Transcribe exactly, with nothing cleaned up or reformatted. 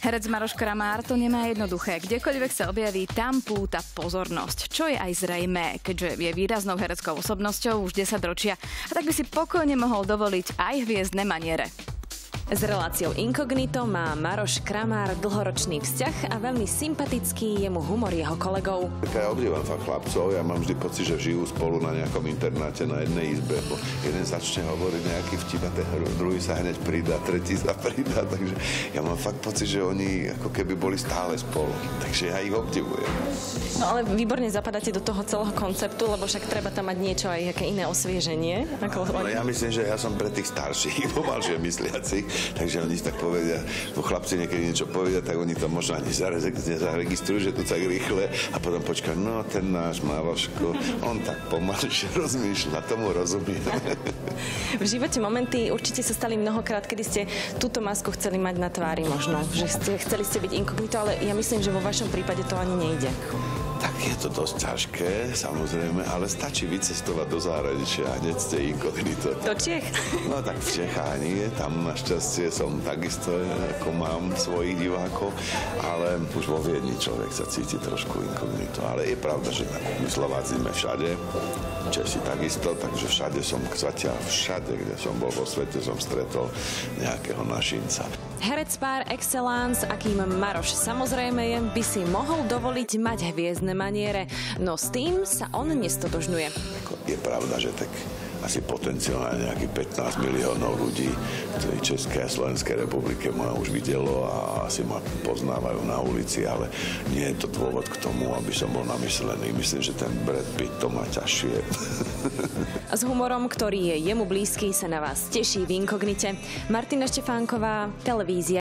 Herec Maroš Kramár to nemá jednoduché. Kdekoľvek sa objaví, tam púta pozornosť. Čo je aj zrejmé, keďže je výraznou hereckou osobnosťou už desaťročia. A tak by si pokojne mohol dovoliť aj hviezdne maniere. S reláciou Inkognito má Maroš Kramár dlhoročný vzťah a veľmi sympatický je mu humor jeho kolegov. Ja obdívam fakt chlapcov, ja mám vždy pocit, že žijú spolu na nejakom internáte na jednej izbe, bo jeden začne hovoriť nejaký vtip a ten druhý sa hneď pridá, tretí sa pridá, takže ja mám fakt pocit, že oni ako keby boli stále spolu, takže ja ich obdivujem. No ale výborne zapadáte do toho celého konceptu, lebo však treba tam mať niečo aj aké iné osvieženie. Ako... No, ja myslím, že ja som pre tých starších, pomalšie mysliacich, takže oni si tak povedia, bo chlapci niekedy niečo povedia, tak oni to možno ani nezaregistrujú, že to tak rýchle a potom počkajú, no ten náš Maroško, on tak pomalšie rozmýšľa, tomu rozumiem. V živote momenty určite sa stali mnohokrát, kedy ste túto masku chceli mať na tvári možno, že ste, chceli ste byť inkognito, ale ja myslím, že vo vašom prípade to ani nejde. Tak je to dosť ťažké, samozrejme, ale stačí vycestovať do zahraničia a hneď ste inkognito. Do Čiech? No tak v Čechách nie, tam našťastie som takisto, ako mám svojich divákov, ale už vo Viedni človek sa cíti trošku inkognito. Ale je pravda, že my Slováci sme všade, Česi takisto, takže všade som, zatiaľ všade, kde som bol vo svete, som stretol nejakého našinca. Herec par excellence, akým Maroš samozrejme je, by si mohol dovoliť mať hviezdne maniere, no s tým sa on nestotožňuje. Je pravda, že tak asi potenciálne nejakých pätnásť miliónov ľudí v tej Českej a Slovenskej republike ma už videlo a asi ma poznávajú na ulici, ale nie je to dôvod k tomu, aby som bol namyslený. Myslím, že ten Brad Pitt to má ťažšie. A s humorom, ktorý je jemu blízky, sa na vás teší v Inkognite. Martina Štefánková, televízia.